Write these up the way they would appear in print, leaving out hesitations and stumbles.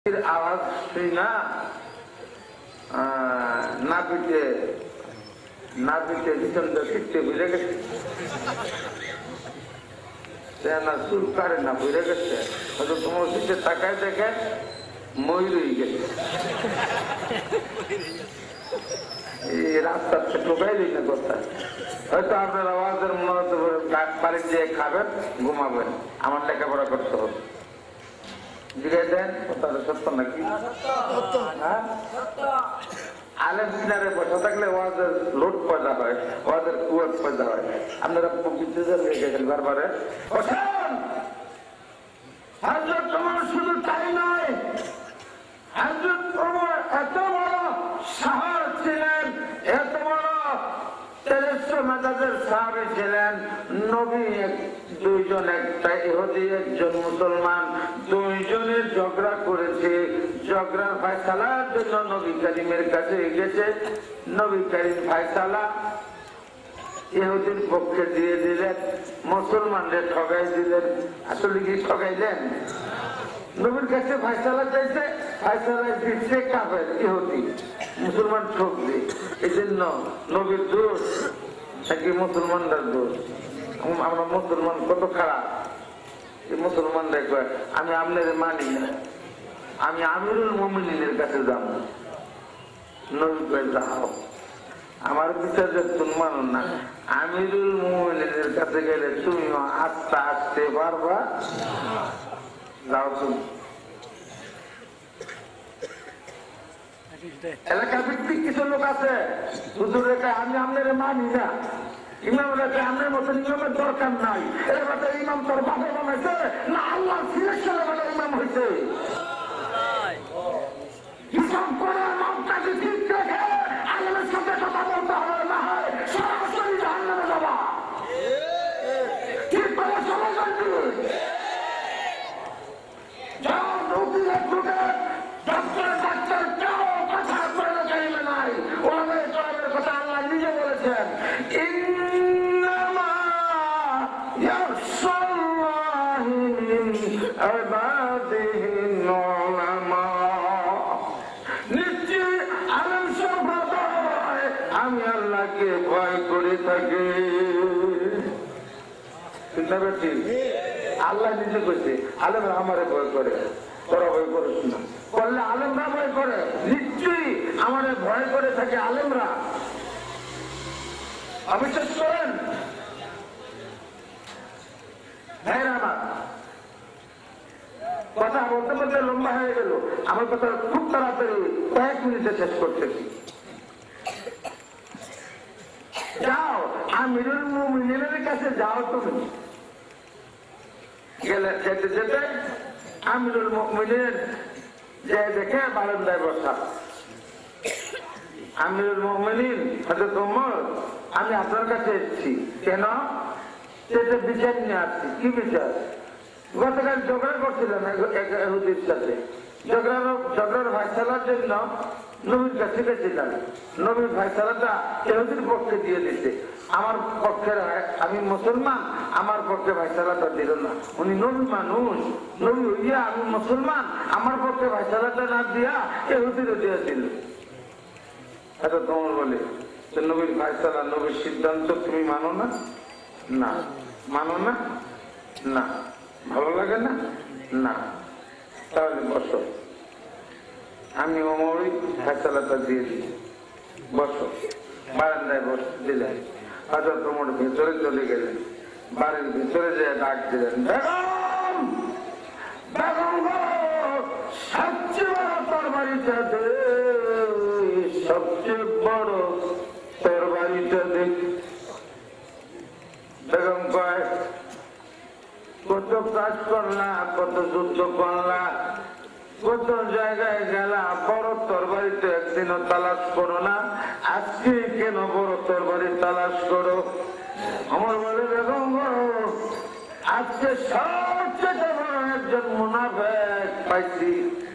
आवाज শুই না নাপিতে নাপিতে বিচন্দ্র শিখতে বুঝে গেছে না চুল কাটে না বুঝে গেছে হয়তো তোমার দিকে তাকায় দেখে ময়ূর হয়ে গেছে এই রাস্তাতে ঢোকাই দিই না কথা হয়তো আপনার আওয়াজের মনে বাড়ির যেয়ে খাবেন ঘুমাবেন আমার লেখাপড়া করতে হবে জিজ্ঞাসা দেন কথাটা সত্য নাকি আলেম কিনারে বসে থাকলে ওয়াজের লোড পয়দা হয় ওয়াজের কুয়ার পয়দা হয় আপনারা গেছেন বারবারে হযরত ওমর শুধু তাই নয় হযরত ওমর এত বড় সাহাবী ছিলেন এত বড় তেজস্ব মেজাজের সাহাবী ছিলেন নবী দুইজন একটা ইহুদি একজন মুসলমান দুইজনের ঝগড়া করেছে ঝগড়ার ফায়সালার জন্য নবী করিমের কাছে গেছে নবী করিম ফায়সালা ইহুদির পক্ষে দিয়ে দিলেন মুসলমানদের ঠগাই দিলেন আসলে কি ঠগাইলেন নবীর কাছে ফায়সালা চাইছে ফায়সালায় দিচ্ছে কাফের ইহুদি মুসলমান ঠকবে এই জন্য নবীর দোষ নাকি মুসলমানদের দোষ আমরা মুসলমান কত খারাপ এই মুসলমান দেখবে আমি আপনার মানি না আমি আমিরুল মুমিনিনের কাছে যাব নবী কয়ে যাও আমার বিচার যে তুমি মানো না আমিরুল মুমিনিনের কাছে গেলে তুমি আস্তে আসতে পারবা যাও তুমি এলাকা ভিত্তিক কিছু লোক আছে হুজুর আমি আপনার মানি না ইমাম রেখে আপনার মতন ইমামের দরকার নাই এলাকাতে ইমাম তোর বাবা বানাইছে না আল্লাহ সিলেকশনের বেলা ইমাম হয়েছে হিসাব করে মামটাকে ঠিক রেখে আল্লাহর সাথে কথা বলতে হবে না হয় সরাসরি জাহান্নামে যাবা ঠিক করে চলে যাবে যাও নদীর ঢুকে ডাক্তার ডাক্তার কেউ কথা করে চাইবে নাই ওদের জবাবের কথা আল্লাহ নিজে বলেছেন ইন্নামা ইয়াখশাল্লাহি মিন ইবাদিহিল উলামা নিশ্চয় আলেম সম্প্রদায় আমি আল্লাহকে ভয় করে থাকি আল্লাহ নিজে কইছে আলেমরা আমারে ভয় করে তোরা ভয় করিস না করলে আলেমরা ভয় করে নিশ্চয়ই আমাদের ভয় করে থাকে আলেমরা অবিশ্বাস করেন আমার কথা বলতে বলতে লম্বা হয়ে গেল আমার কথা খুব তাড়াতাড়ি কয়েক মিনিটে শেষ করতেছি যাও আমিরুল মুমিনিনের কাছে যাও তুমি গেলে যেতে যেতে আমিরুল মুমিনিন যে দেখে বারান্দায় বসা আমিরুল মুমিনিন হযরত ওমর আমি আপনার কাছে এসেছি কেন সেটা বিচার নিয়ে আসছি কি বিচার গতকাল ঝগড়া করছিলাম ইহুদির সাথে ঝগড়ার ফায়সালার জন্য নবীর কাছে গেছিলাম নবীর ফায়সালাটা ইহুদির পক্ষে দিয়ে দিতে আমার পক্ষের আমি মুসলমান আমার পক্ষে ফায়সালাটা দিল না উনি নবী মানুষ নবী হইয়া আমি মুসলমান আমার পক্ষে ফায়সালাটা না দিয়া ইহুদিরও দিয়ে দিল এটা তোমার বলে নবীর ফায়সালা নবীর সিদ্ধান্ত তুমি মানো না না মানো না না ভালো লাগে না না তাহলে বসো আমি ওমরই ফেসলাটা দিয়ে দিই বসো বারান্দায় বস দিলেন হযরত ওমর ভেতরে চলে গেলেন বাড়ির ভিতরে যে ডাক দিলেন বেগম বেগম গো সবচেয়ে বড় তরবারিটা দে সবচেয়ে বড় তরবারিটা দে বেগম কয় কত কাজ করলা কত যুদ্ধ করলা কত জায়গায় গেলা বড় তরবারিতে একদিনও তালাশ করো না আজকে কেন বড় তরবারি তালাশ করো আমার বলে বেগম আজকে সবচেয়ে বড় একজন মুনাফিক পাইছি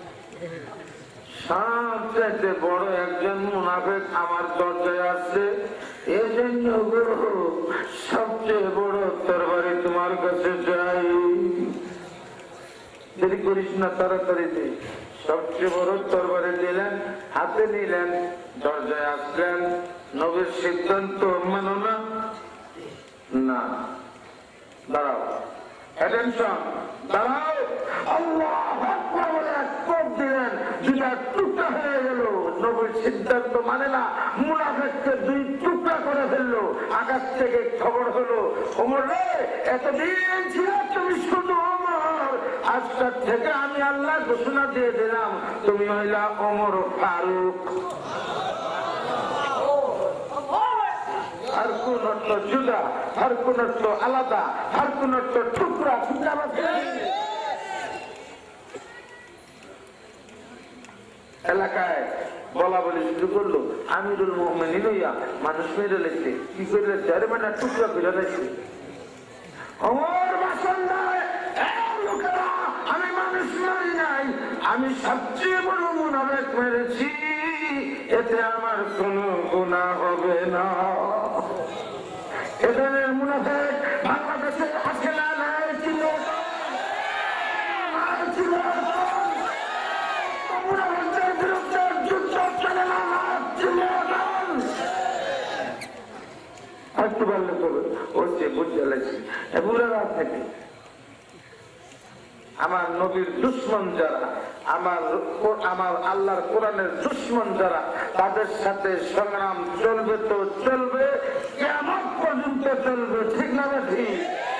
সবচেয়ে বড় একজন মুনাফিক আমার দরজায় আসছে এই জন্য সবচেয়ে বড় তরবারি তোমার কাছে যাই দেরি করিস না তাড়াতাড়ি সবচেয়ে বড় তরবারি দিলেন, হাতে নিলেন, দরজায় আসলেন। নবীর সিদ্ধান্ত মানো না? না। দাঁড়াও, অ্যাটেনশন, দাঁড়াও। আল্লাহু আকবার বলে এক কোপ দিলেন, দুটা টুকরা হয়ে গেল। নবীর সিদ্ধান্ত মানে না, মুনাফিককে দুই টুকরা করে ফেললো। আকাশ থেকে খবর হলো, ওমর রে, এতদিন ছিল তুমি শুধু ওমর, আজকের থেকে আমি আল্লাহ ঘোষণা দিয়ে দিলাম তুমি হইলা ওমর ফারুক। আর কোন অর্থ জুদা, আর কোন অর্থ আলাদা, আর কোন অর্থ টুকরা টুকরা। এলাকায় বলা বলি শুরু করলো, আমিরুল মুমিনিন হইয়া মানুষ মেরে লেছে। কি করে লেছে? আরে মানে টুকরা ফিরে লেছে। ওমর বাসন্দায় লোকেরা, আমি মানুষ মারি নাই, আমি সবচেয়ে বড় মুনাফিক মেরেছি, এতে আমার কোনো গুনাহ হবে না। এদের মুনাফিক বাংলাদেশে আছে না? নাই ছিল, ছিল। মুনাফিকদের বিরুদ্ধে যুদ্ধ চলে না, ছিল। আসতে পারলে তবে ওরছে বুঝতে লাগছে বুড়া রাত থেকে আমার নবীর দুশ্মন যারা, আমার আল্লাহর কোরআনের দুশ্মন যারা, তাদের সাথে সংগ্রাম চলবে তো চলবে, কিয়ামত পর্যন্ত চলবে। ঠিক না? ঠিক।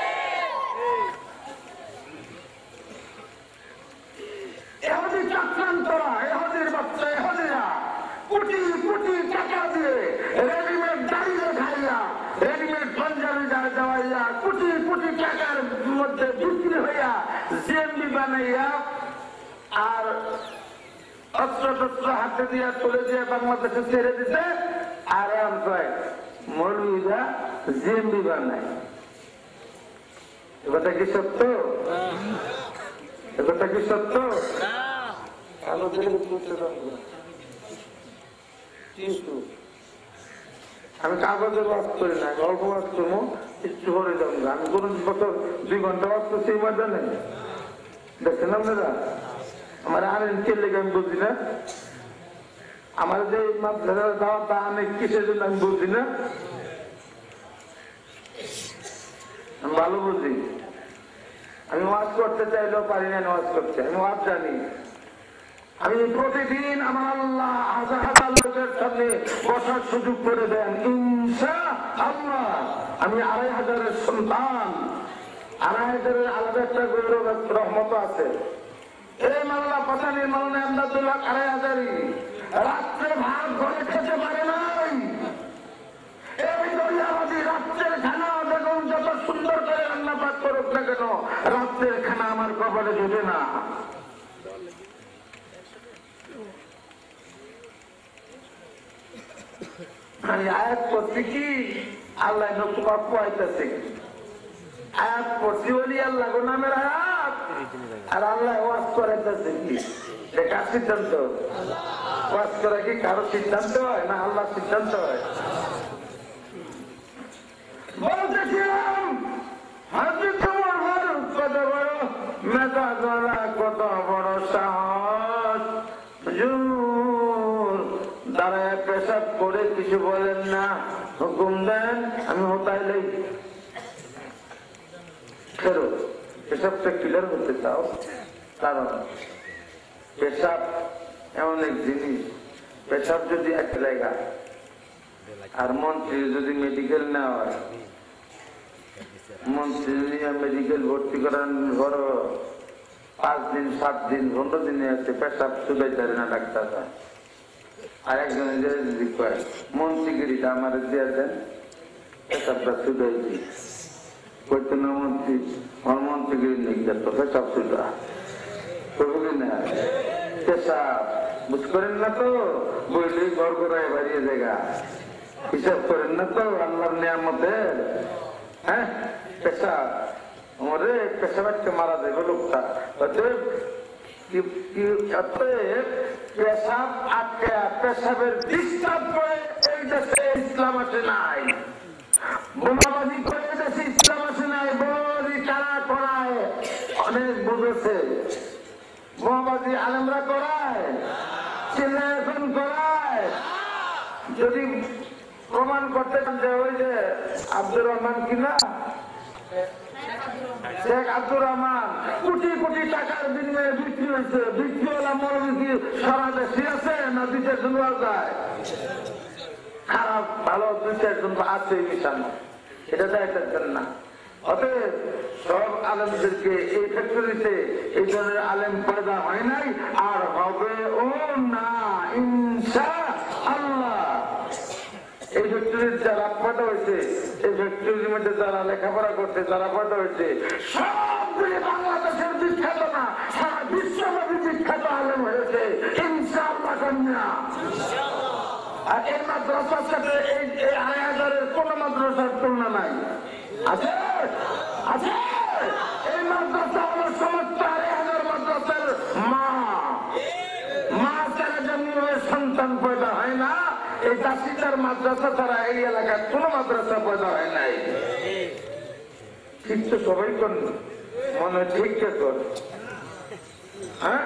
এহুদি চক্রান্তরা, এহুদির বাচ্চা, এহুদিরা কোটি কোটি টাকা দিয়ে রেডিমেড দাঁড়িয়ে খাইয়া, রেডিমেড পাঞ্জাবি যাওয়াইয়া, কোটি কোটি টাকার মধ্যে বিক্রি হইয়া জিএমবি বানাইয়া আর অস্ত্র টস্ত্র হাতে দিয়া তুলে দিয়ে বাংলাদেশে ছেড়ে দিতে। আর মৌলভীরা জিএমবি বানায়। কথা কি সত্য? কথা কি সত্য? আমি কাগজের ওয়াজ করি না, অল্প ওয়াজ করবো, একটু ভরে যাবো। আমি কোন বছর 2 ঘন্টা ওয়াজ করছি এই ময়দানে, দেখছেন আপনারা? আমার আর লেগে আমি বুঝি না, আমার যে দাওয়াটা অনেক কিসের জন্য আমি বুঝি না, আমি ভালো বুঝি। আমি ওয়াজ করতে চাইলেও পারি না ওয়াজ করতে, আমি ওয়াজ জানি। আমি প্রতিদিন আমার আল্লাহ হাজার হাজার লোকের সামনে বসার সুযোগ করে দেন ইনশাআল্লাহ। আমি 2500-এর সন্তান, 2500-এর আলাদা একটা গৌরব রহমত আছে। এই মাল্লা পাঠানির মালনে আমদাদুল্লাহ 2500-ই রাত্রে ভাত ঘরে খেতে পারে নাই। এই দরিয়াবাদী রাত্রের খানা দেখুন, যত সুন্দর করে রান্না পাক করুক না কেন, রাত্রের খানা আমার কপালে জুটে না। আমি আয়াত করছি কি আল্লাহ তোমার পোয়াইতেছে, আয়াত করছি বলি আল্লাহ নামের আয়াত, আর আল্লাহ ওয়াজ করাইতেছে কি? কার সিদ্ধান্ত? ওয়াজ করা কি কারো সিদ্ধান্ত হয় না আল্লাহর সিদ্ধান্ত হয়? বলতেছিলাম হযরত ওমর ফারুক কত বড় মেজাজ, কত বড় সাহস। দাঁড়ায় পেশাব করে কিছু বলেন না, হুকুম দেন, আমি হতাই লাই। ফেরো পেশাবটা ক্লিয়ার করতে চাও, কারণ পেশাব এমন এক জিনিস, পেশাব যদি এক জায়গা আর মন্ত্রী যদি মেডিকেল না হয়, মন্ত্রী নিয়ে মেডিকেল ভর্তি করান বড় 5 দিন 7 দিন 15 দিনে আছে, পেশাব শুধাই পারে না ডাক্তার। আর একজনে যদি কয় মন্ত্রীগিরিটা আমার দিয়ে দেন, পেশাবটা শুধাই দিই, করতে না মন্ত্রী আমার মন্ত্রীগিরি নেই, তো পেশাব শুধা করবি না। পেশাব বুঝ করেন না তো, বইলেই ঘর করায় বাড়িয়ে জায়গা, হিসাব করেন না তো আল্লাহর নিয়ামতের। হ্যাঁ, পেশাব আমারে পেশাবারকে মারা যাবে লোকটা। পেশাব আটকে, পেশাবের ডিস্টার্ব করে এই দেশে ইসলাম আসে নাই, বোমাবাজি করে দেশে ইসলাম আসে নাই। বড়ি কারা করায় অনেক বুঝেছে, মোহাম্মদী আলেমরা করায়, চিল্লা এখন করায়। যদি প্রমাণ করতে চান যে ওই যে আব্দুর রহমান কিনা শেখ আব্দুর রহমান কোটি কোটি টাকার বিনিময়ে বিক্রি হয়েছে, বিক্রি হলাম মৌলবী সারা দেশে আছে না বিদেশ নেওয়া যায়? খারাপ ভালো দুই চারজন আছে মিশানো, এটা দেখতেন না। অতএব সব আলেমদেরকে এই ফ্যাক্টরিতে এই ধরনের আলেম পয়দা হয় নাই, আর হবে ও না ইনশাআল্লাহ। এই ফ্যাক্টরির যারা পয়দা হয়েছে, এই ফ্যাক্টরির মধ্যে যারা লেখাপড়া করছে, যারা পয়দা হয়েছে, সবগুলি বাংলাদেশের বিখ্যাত না, সারা বিশ্বব্যাপী বিখ্যাত আলেম হয়েছে ইনশাআল্লাহ কন্যা। আর এই মাদ্রাসার সাথে এই ২,৫০০-এর কোন মাদ্রাসার তুলনা নাই। আছে আছে এই মাদ্রাসা হলো সমস্ত ২,৫০০ মাদ্রাসার মা। মা ছাড়া জন্ম সন্তান পয়দা হয় না। এই জাতিটার মাদ্রাসা ছাড়া এই এলাকার কোন মাদ্রাসা পয়দা হয় নাই। ঠিক তো সবাই কর মনে ঠিক কর। হ্যাঁ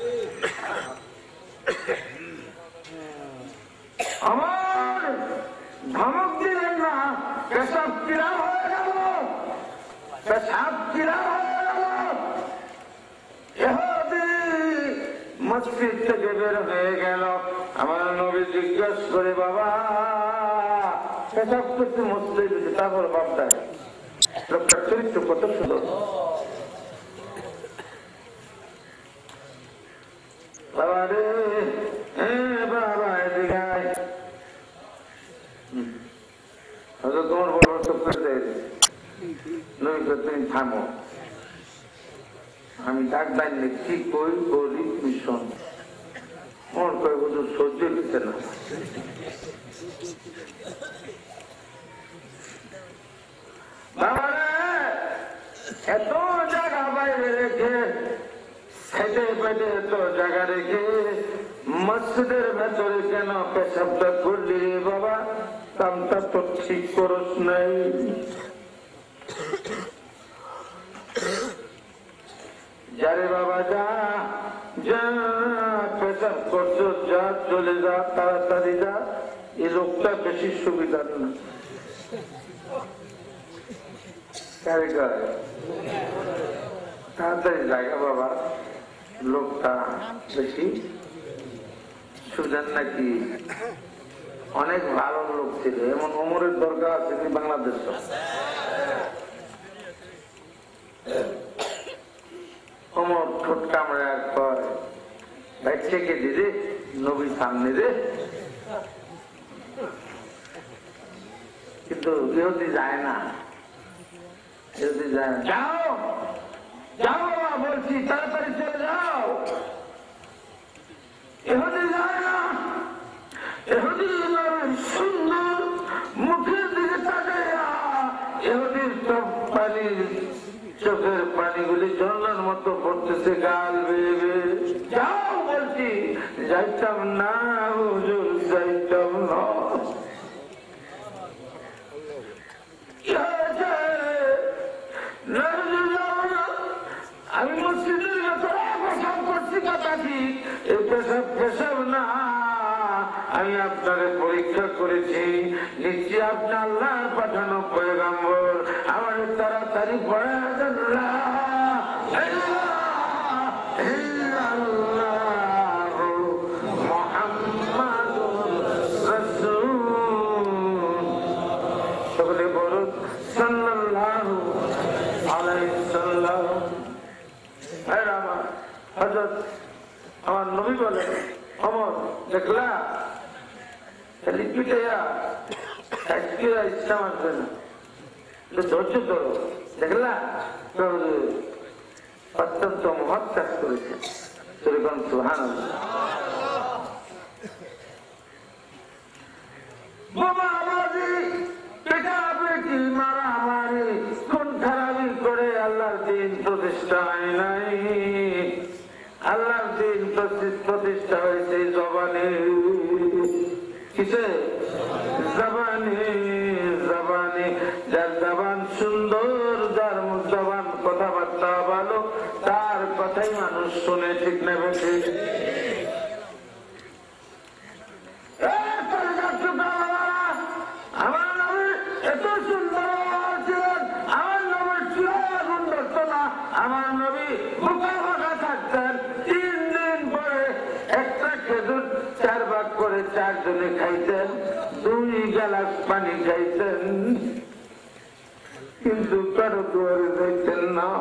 আমার ধমক দিলেন না, পেশাব কিরা হয়ে গেল, পেশাব কিরা হয়ে গেল। মসজিদ থেকে বের হয়ে গেল, আমার নবী জিজ্ঞাসা করে বাবা পেশাব করতে মসজিদে দিতে, তারপর বাপটায় লোকটার চরিত্র কত সুন্দর। বাবা রে বাবা এদিকে তোমার বড় চোখ করে তুমি থামো, আমি ডাক ডাকলে কি কই করি মিশন মন করে হুজুর সহ্য দিতে না। এত জায়গা বাইরে রেখে সাইডে বাইরে এত জায়গা রেখে মসজিদের ভেতরে কেন পেশাবটা করলি রে বাবা? কামটা তো ঠিক করস নাই। যারে বাবা যা যা পেশাব করছো, যা চলে যা, তাড়াতাড়ি যা। এই লোকটা বেশি সুবিধার না। তাড়াতাড়ি জায়গা বাবা, লোকটা বেশি সুবিধার নাকি? অনেক ভালো লোক ছিল, এমন ওমরের দরকার আছে কি বাংলাদেশ? ওমর ঠোঁট কামড়ে আর কয় ভাই থেকে দিদি নবী সামনে রে, কিন্তু ইহুদি যায় না, ইহুদি যায় না। যাও যাও বাবা বলছি, তাড়াতাড়ি চলে যাও। ইহুদি যায় না। ইহুদি সুন্দর মুখের দিকে তাকাইয়া ইহুদির চোখ পানি, চোখের পানিগুলি ঝর্ণার মতো পড়তেছে গাল বেয়ে বেয়ে। যাও বলছি। যাইতাম না হুজুর, যাইতাম না। আমি মসজিদের ভেতরে পেশাব করছি, কথা ঠিক, এই পেশাব পেশাব না। আমি আপনারে পরীক্ষা করেছি, নিশ্চয় আপনি আল্লাহর পাঠানো পয়গম্বর। আমার তাড়াতাড়ি পড়ে সকলে বড় সাল্লাল্লাহু আলাইহি সাল্লাম। আমার নবী বলে অমর দেখলা ইচ্ছা মানবে না, ধৈর্য ধরো, দেখলা অত্যন্ত মহৎ কাজ করেছে। সেরকম সুবহানাল্লাহ। মারামারি খুন খারাপি করে আল্লাহর দিন প্রতিষ্ঠা হয় নাই। আল্লাহর দিন প্রতিষ্ঠা হয়েছে জবানে। কিসে? জবানে। জবানে। যার জবান সুন্দর, যার জবান কথাবার্তা ভালো, তার কথাই মানুষ শুনে, ঠিক না? একটা খেজুর 4 ভাগ করে 4 জনে খাইতেন, 2 গ্লাস পানি খাইতেন, কিন্তু কারো দুয়ারে যাইতেন না।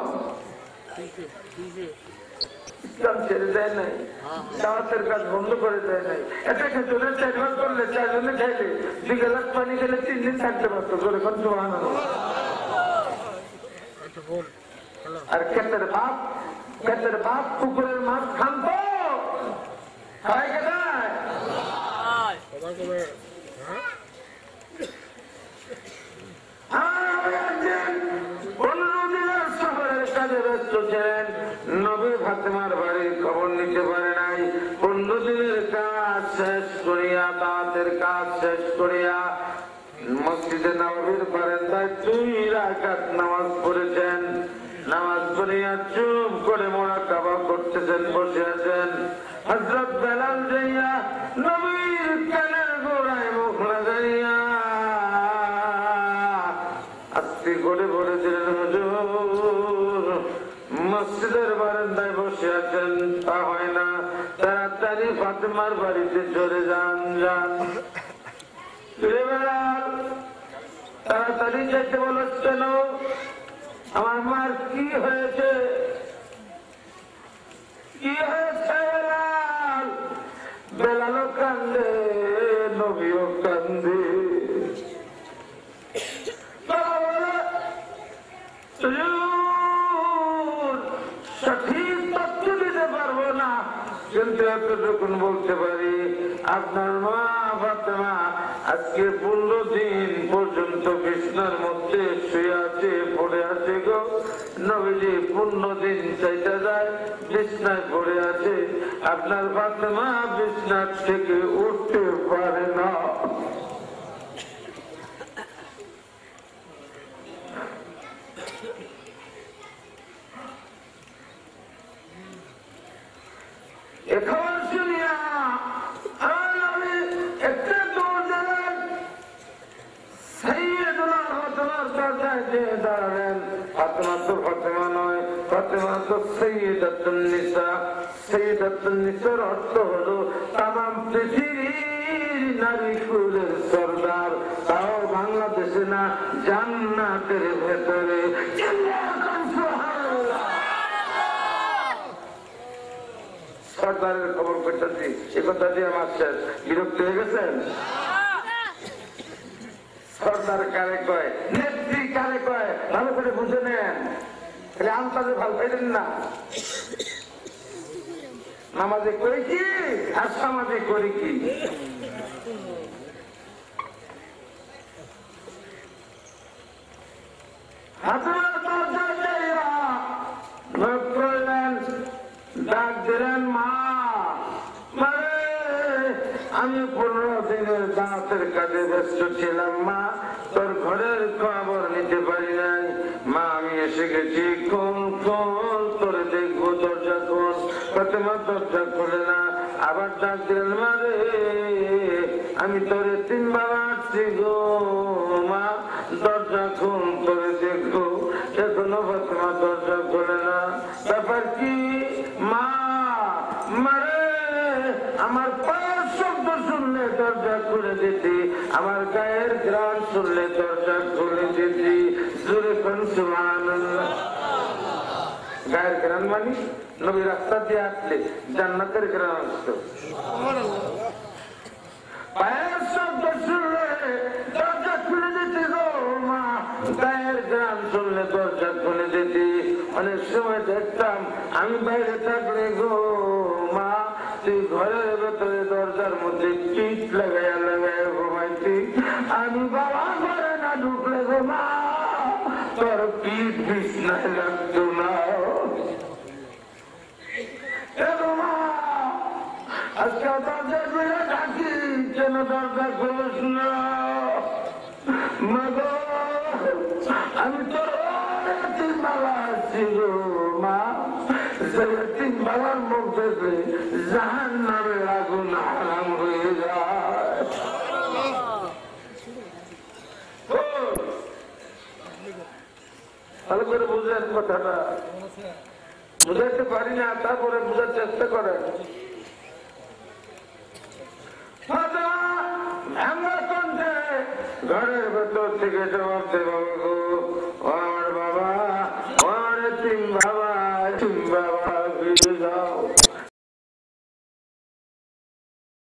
ইসলাম ছেড়ে দেয় নাই, দাওয়াতের কাজ বন্ধ করে দেয় নাই। একটা খেজুরের 4 ভাগ করলে 4 জনে খাইলে 2 গ্লাস পানি খেলে 3 দিন থাকতে পারতো। করে কোন সুবহানাল্লাহ। আর ক্ষেতের বাপ পুকুরের মাছ খানতো খায় কেন? শহরের কাজে ব্যস্ত ছিলেন, নবী ফাতেমার বাড়ির খবর নিতে পারে নাই। 15 দিনের কাজ শেষ করিয়া, দাওয়াতের কাজ শেষ করিয়া মসজিদে নববীর বারান্দায় 2 রাকাত নামাজ পড়েছেন। নামাজ পড়িয়া চুপ করে মুরাকাবা করতেছেন, বসে আছেন। হযরত বেলাল যাইয়া নবীর কানের গোড়ায় মুখ লাগাইয়া আস্তে করে বলেছিলেন, হুজুর মসজিদের বারান্দায় বসে আছেন, তা হয় না, তাড়াতাড়ি ফাতেমার বাড়িতে চলে যান। বেলাল তাড়াতাড়ি যেতে বলেছেন, আমার মার কি হয়েছে? কি হয়েছে? বেলালও কান্দে, নবীও কান্দে। সঠিক তথ্য দিতে পারবো না, কিন্তু এতটুকুন বলতে পারি, আপনার মা ফাতেমা আজকে 15 দিন পর্যন্ত বিছনার মধ্যে শুয়ে আছে, পড়ে আছে গো। নবীজি 15 দিন চাইতে যায়, বিছনায় পড়ে আছে। আপনার ফাতেমা বিছনার থেকে উঠতে পারে না। এখন শুনিয়া আমি একটা দৌড় দিলেন, সাইয়েদুনা ফাতেমার দরজায় যেয়ে দাঁড়ালেন। ফাতেমা তো ফাতেমা নয়, ফাতেমা তো সাইয়েদাতুন নিসা। সাইয়েদাতুন নিসার অর্থ হলো তামাম পৃথিবীর নারী কুলের সরদার, তাও বাংলাদেশে না, জান্নাতের ভেতরে। সরদারের খবর করতেছি, এ কথা দিয়ে আমার শেষ। বিরক্ত হয়ে গেছেন? সরদার কারে কয়, নেত্রী কারে কয়, ভালো করে বুঝে নেন। আমতাজে ভালো পাইলেন না। নামাজে করি কি আর সমাজে করি কি? ডাক দিলেন, মা আমি 15 দিনের দাঁতের কাজে ব্যস্ত ছিলাম, মা তোর ঘরের খবর নিতে পারি নাই। মা আমি এসে গেছি, কোন তোর দেখবো, দরজা কোন? ফাতেমা দরজা খুলে না। আবার ডাক দিলেন, মা রে আমি তোরে 3 বার আসছি গো, মা দরজা খুন করে দেখো। এখনো ফাতেমা দরজা খুলে না। ব্যাপার কি মা? মারে আমার পায়ের শব্দ শুনলে দরজা খুলে দিতি, আমার গায়ের ঘ্রাণ শুনলে দরজা খুলে দিতি। জোরে কোন সুবহানাল্লাহ। গায়ের ঘ্রাণ মানে নবী রাস্তা দিয়ে আসলে জান্নাতের ঘ্রাণ আসতো। পায়ের শব্দ শুনলে দরজা খুলে দিতি গো মা, গায়ের ঘ্রাণ শুনলে দরজা খুলে দিতি। অনেক সময় দেখতাম আমি বাইরে থাকলে গো মা, তুই ঘরের ভেতরে দরজার মধ্যে পিঠ লাগাইয়া লাগাইয়া ঘুমাইতি। আমি বাবা ঘরে না ঢুকলে গো মা, তোর পিঠ বিছনায় লাগতো না। আজকে দরজা খুলে থাকি, যেন দরজা খোলস না। আমি তো 3 বেলা আসছি গো মা, 3 বেলার মুখ দেখে জাহান্নামের আগুন হারাম হয়ে যায়। ভালো করে বুঝলেন কথাটা? বুঝাতে পারি না, তারপরে বুঝার চেষ্টা করেন। ভাঙা কণ্ঠে ঘরের ভেতর থেকে জবাব দেব,